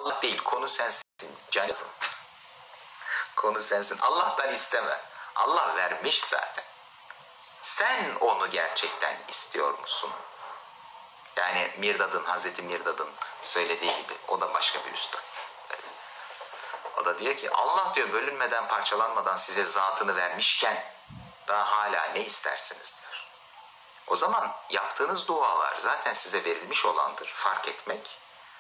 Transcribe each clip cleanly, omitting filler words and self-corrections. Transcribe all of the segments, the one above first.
Allah değil, konu sensin canım. Konu sensin. Allah'tan isteme. Allah vermiş zaten. Sen onu gerçekten istiyor musun? Yani Mirdad'ın, Hazreti Mirdad'ın söylediği gibi, o da başka bir üstad. O da diyor ki Allah diyor bölünmeden parçalanmadan size zatını vermişken daha hala ne istersiniz diyor. O zaman yaptığınız dualar zaten size verilmiş olandır. Fark etmek.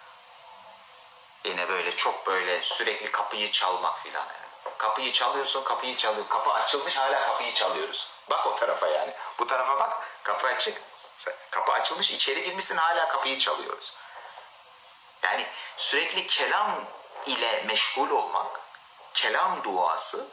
Yine böyle çok böyle sürekli kapıyı çalmak filan. Yani. Kapıyı çalıyorsun, kapıyı çalıyor. Kapı açılmış, hala kapıyı çalıyoruz. Bak o tarafa yani. Bu tarafa bak, kapı açık. Kapı açılmış, içeri girmişsin, hala kapıyı çalıyoruz. Yani sürekli kelam ile meşgul olmak, kelam duası,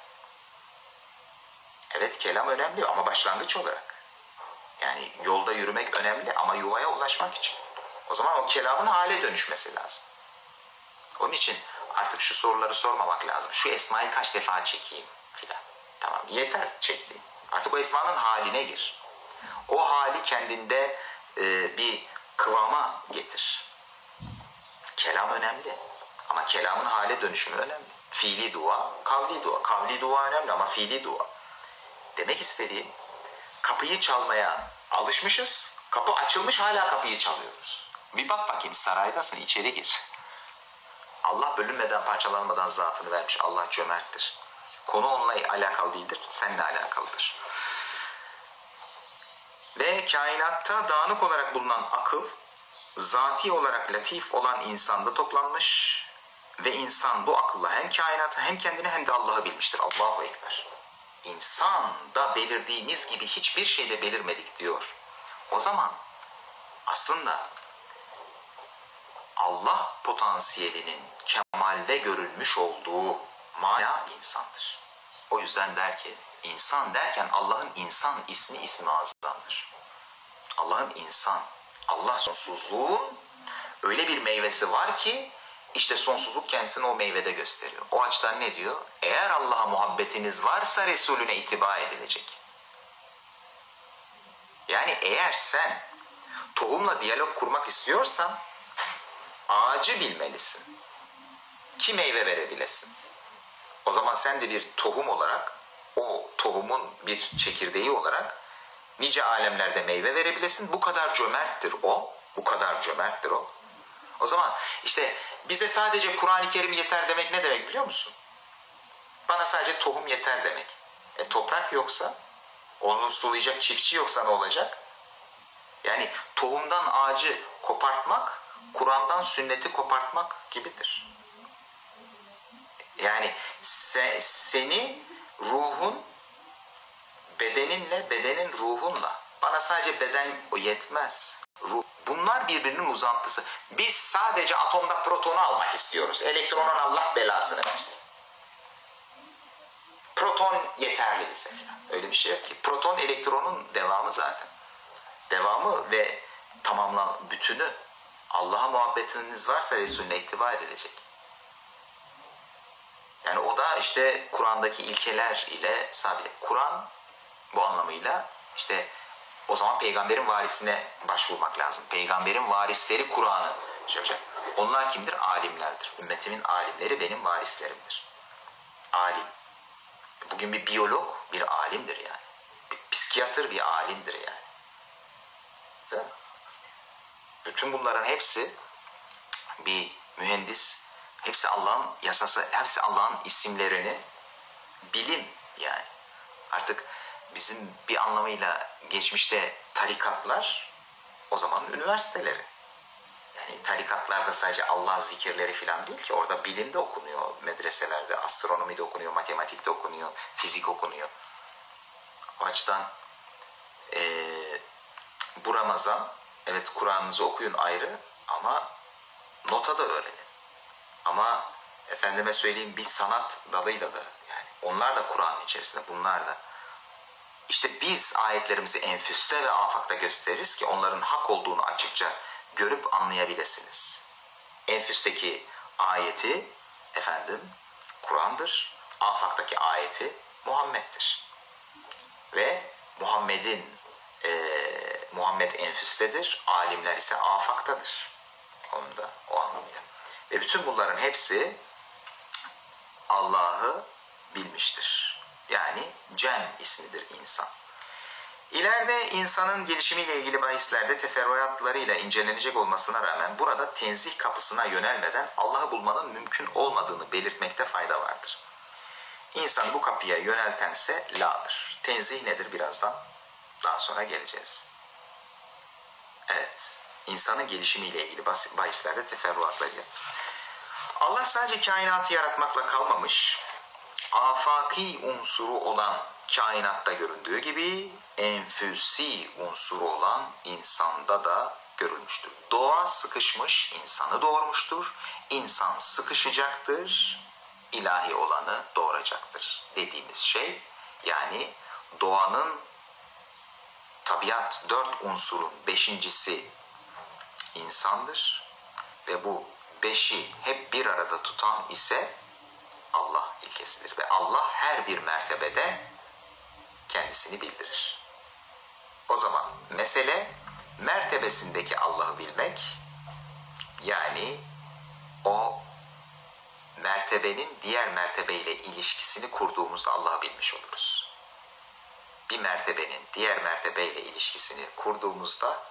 evet kelam önemli ama başlangıç olarak. Yani yolda yürümek önemli ama yuvaya ulaşmak için. O zaman o kelamın hale dönüşmesi lazım. Onun için artık şu soruları sormamak lazım. Şu esmayı kaç defa çekeyim filan. Tamam, yeter çektiğin. Artık o esmanın haline gir. O hali kendinde bir kıvama getir. Kelam önemli ama kelamın hale dönüşümü önemli. Fiili dua, kavli dua. Kavli dua önemli ama fiili dua. Demek istediğim, kapıyı çalmaya alışmışız. Kapı açılmış, hala kapıyı çalıyoruz. Bir bak bakayım, saraydasın, içeri gir. Allah bölünmeden parçalanmadan zatını vermiş. Allah cömerttir. Konu onunla alakalı değildir, seninle alakalıdır. Ve kainatta dağınık olarak bulunan akıl, zati olarak latif olan insanda toplanmış ve insan bu akılla hem kainatı hem kendini hem de Allah'ı bilmiştir. Allahu Ekber. İnsan da belirdiğimiz gibi hiçbir şeyde belirmedik diyor. O zaman aslında Allah potansiyelinin kemalde görülmüş olduğu mana insandır. O yüzden der ki, insan derken Allah'ın insan ismi azamdır. Allah'ın insan, Allah sonsuzluğun öyle bir meyvesi var ki işte sonsuzluk kendisini o meyvede gösteriyor. O açıdan ne diyor? Eğer Allah'a muhabbetiniz varsa Resulüne itiba edilecek. Yani eğer sen tohumla diyalog kurmak istiyorsan ağacı bilmelisin ki meyve verebilesin. O zaman sen de bir tohum olarak, o tohumun bir çekirdeği olarak nice alemlerde meyve verebilesin. Bu kadar cömerttir o. Bu kadar cömerttir o. O zaman işte bize sadece Kur'an-ı Kerim yeter demek ne demek biliyor musun? Bana sadece tohum yeter demek. Toprak yoksa, onu sulayacak çiftçi yoksa ne olacak? Yani tohumdan ağacı kopartmak, Kur'an'dan sünneti kopartmak gibidir. Yani seni ruhun bedeninle, bedenin ruhunla. Bana sadece beden o yetmez. Ruh. Bunlar birbirinin uzantısı. Biz sadece atomda protonu almak istiyoruz. Elektronun Allah belasını versin. Proton yeterli bize falan. Öyle bir şey yok ki. Proton elektronun devamı zaten. Devamı ve tamamlan bütünü. Allah'a muhabbetiniz varsa Resulüne ittiba edilecek. Yani o da işte Kur'an'daki ilkeler ile sabit. Kur'an bu anlamıyla işte o zaman peygamberin varisine başvurmak lazım. Peygamberin varisleri Kur'an'ı yapacak. Onlar kimdir? Alimlerdir. Ümmetimin alimleri benim varislerimdir. Alim. Bugün bir biyolog bir alimdir yani. Bir psikiyatr bir alimdir yani. Değil mi? Bütün bunların hepsi bir mühendis, hepsi Allah'ın yasası, hepsi Allah'ın isimlerini bilim yani. Artık bizim bir anlamıyla geçmişte tarikatlar, o zaman üniversiteleri. Yani tarikatlarda sadece Allah zikirleri falan değil ki, orada bilim de okunuyor medreselerde, astronomi de okunuyor, matematik de okunuyor, fizik okunuyor. O açıdan bu Ramazan, evet Kur'an'ınızı okuyun ayrı ama nota da öğrenin. Ama efendime söyleyeyim bir sanat dalıyla da yani onlar da Kur'an'ın içerisinde, bunlar da. İşte biz ayetlerimizi enfüste ve afakta gösteririz ki onların hak olduğunu açıkça görüp anlayabilirsiniz. Enfüsteki ayeti efendim Kur'an'dır. Afaktaki ayeti Muhammed'dir. Ve Muhammed enfüstedir. Alimler ise afaktadır. Onu da o anlamıyla. Ve bütün bunların hepsi Allah'ı bilmiştir. Yani Cem ismidir insan. İleride insanın gelişimiyle ilgili bahislerde teferruatlarıyla incelenecek olmasına rağmen burada tenzih kapısına yönelmeden Allah'ı bulmanın mümkün olmadığını belirtmekte fayda vardır. İnsanı bu kapıya yöneltense la'dır. Tenzih nedir birazdan? Daha sonra geleceğiz. Evet, insanın gelişimiyle ilgili bahislerde teferruatlarıyla. Allah sadece kainatı yaratmakla kalmamış, afaki unsuru olan kainatta göründüğü gibi enfüsi unsuru olan insanda da görülmüştür. Doğa sıkışmış, insanı doğurmuştur. İnsan sıkışacaktır, ilahi olanı doğuracaktır dediğimiz şey, yani doğanın tabiat dört unsurun beşincisi insandır ve bu beşi hep bir arada tutan ise Allah ilkesidir ve Allah her bir mertebede kendisini bildirir. O zaman mesele mertebesindeki Allah'ı bilmek, yani o mertebenin diğer mertebeyle ilişkisini kurduğumuzda Allah'ı bilmiş oluruz. Bir mertebenin diğer mertebeyle ilişkisini kurduğumuzda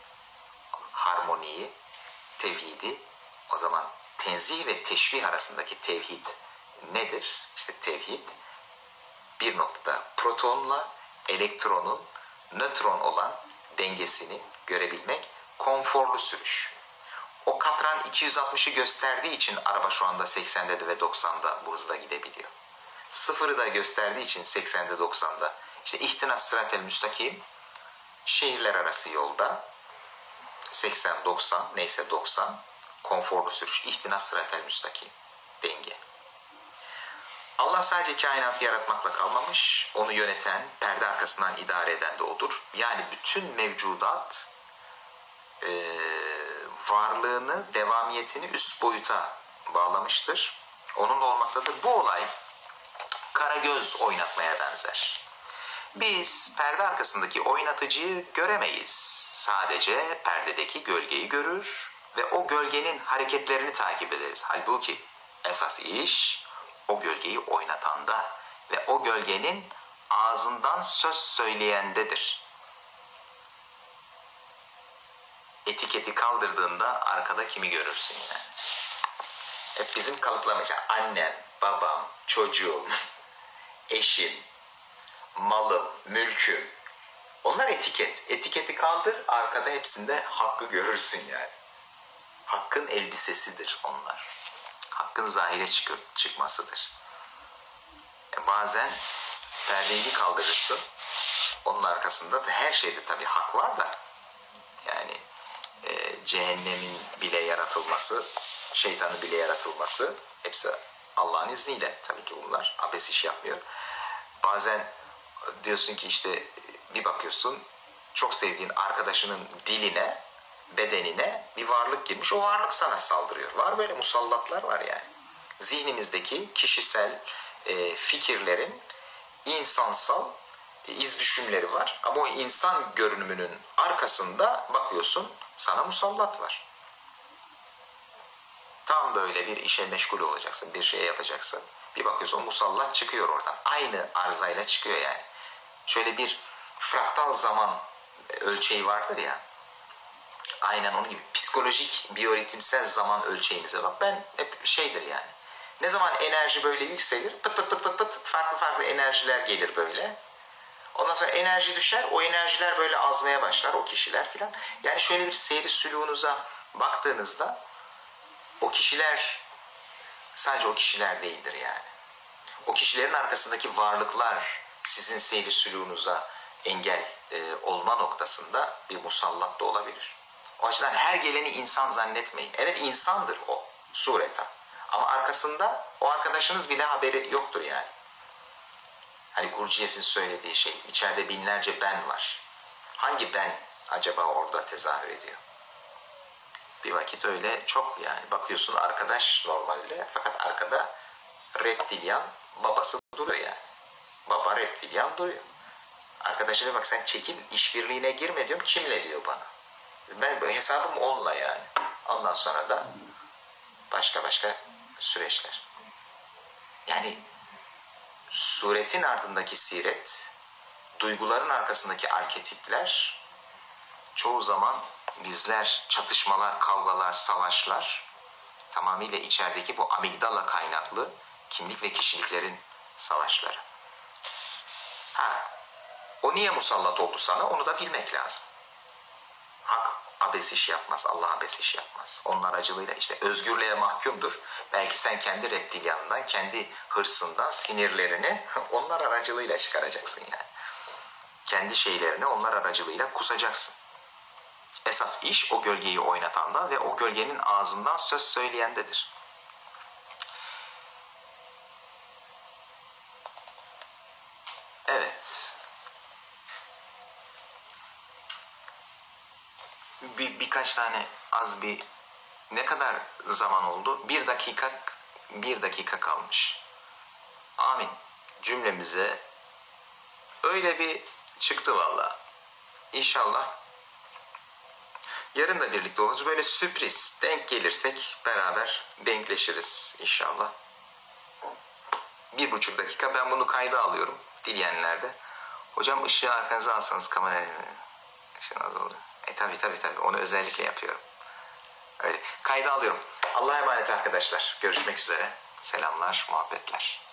harmoniyi, tevhidi, o zaman tenzih ve teşbih arasındaki tevhid nedir? İşte tevhid bir noktada protonla elektronun nötron olan dengesini görebilmek, konforlu sürüş. O katran 260'ı gösterdiği için araba şu anda 80'de ve 90'da bu hızda gidebiliyor. Sıfırı da gösterdiği için 80'de 90'da. İşte ihtinas sıratel müstakim, şehirler arası yolda 80-90 neyse 90 konforlu sürüş, ihtinas sıratel müstakim, denge. Allah sadece kainatı yaratmakla kalmamış, onu yöneten, perde arkasından idare eden de odur. Yani bütün mevcudat varlığını, devamiyetini üst boyuta bağlamıştır. Onunla olmaktadır. Bu olay karagöz oynatmaya benzer. Biz perde arkasındaki oynatıcıyı göremeyiz. Sadece perdedeki gölgeyi görür ve o gölgenin hareketlerini takip ederiz. Halbuki esas iş o gölgeyi oynatanda ve o gölgenin ağzından söz söyleyendedir. Etiketi kaldırdığında arkada kimi görürsün yani? Hep bizim kalıplamacı annem, babam, çocuğum, eşim, malım, mülküm. Onlar etiket. Etiketi kaldır, arkada hepsinde hakkı görürsün yani. Hakkın elbisesidir onlar. Hakkın zahire çıkmasıdır. Bazen perdeyi kaldırırsın. Onun arkasında da her şeyde tabii hak var da. Yani cehennemin bile yaratılması, şeytanın bile yaratılması hepsi Allah'ın izniyle. Tabii ki bunlar abes iş yapmıyor. Bazen diyorsun ki işte bir bakıyorsun çok sevdiğin arkadaşının diline, bedenine bir varlık girmiş, o varlık sana saldırıyor. Var böyle musallatlar var yani. Zihnimizdeki kişisel fikirlerin insansal iz düşümleri var. Ama o insan görünümünün arkasında bakıyorsun sana musallat var. Tam böyle bir işe meşgul olacaksın, bir şey yapacaksın. Bir bakıyorsun musallat çıkıyor oradan. Aynı arzayla çıkıyor yani. Şöyle bir fraktal zaman ölçeği vardır ya. Aynen onun gibi psikolojik, biyoritimsel zaman ölçeğimize bak. Ben hep şeydir yani. Ne zaman enerji böyle yükselir, pıt pıt pıt pıt pıt farklı enerjiler gelir böyle. Ondan sonra enerji düşer, o enerjiler böyle azmaya başlar, o kişiler filan. Yani şöyle bir seyri sülûnuza baktığınızda o kişiler sadece o kişiler değildir yani. O kişilerin arkasındaki varlıklar sizin seyri sülûnuza engel olma noktasında bir musallat da olabilir. O açıdan her geleni insan zannetmeyin. Evet insandır o sureta. Ama arkasında o arkadaşınız bile haberi yoktur yani. Hani Gurdjieff'in söylediği şey, içeride binlerce ben var. Hangi ben acaba orada tezahür ediyor? Bir vakit öyle çok yani bakıyorsun arkadaş normalde, fakat arkada reptilyan babası duruyor yani. Baba reptilyan duruyor. Arkadaşına bak sen çekil, işbirliğine girme diyorum, kimle diyor bana. Ben hesabım onunla yani. Ondan sonra da başka süreçler. Yani suretin ardındaki siret, duyguların arkasındaki arketipler çoğu zaman bizler çatışmalar, kavgalar, savaşlar tamamıyla içerideki bu amigdala kaynaklı kimlik ve kişiliklerin savaşları. O niye musallat oldu sana? Onu da bilmek lazım. Hak abes iş yapmaz, Allah abes iş yapmaz. Onun aracılığıyla işte özgürlüğe mahkumdur. Belki sen kendi reptilyanından, kendi hırsından, sinirlerini onlar aracılığıyla çıkaracaksın yani. Kendi şeylerini onlar aracılığıyla kusacaksın. Esas iş o gölgeyi oynatanda ve o gölgenin ağzından söz söyleyendedir. Evet. Birkaç tane az bir ne kadar zaman oldu? Bir dakika kalmış. Amin. Cümlemize öyle bir çıktı valla. İnşallah yarın da birlikte oluruz. Böyle sürpriz denk gelirsek beraber denkleşiriz inşallah. 1,5 dakika ben bunu kayda alıyorum. Dileyenler de. Hocam ışığı arkanıza alsanız kamerayı. Işığınız oldu. Tabii onu özellikle yapıyorum. Öyle. Kayda alıyorum. Allah'a emanet arkadaşlar. Görüşmek üzere. Selamlar, muhabbetler.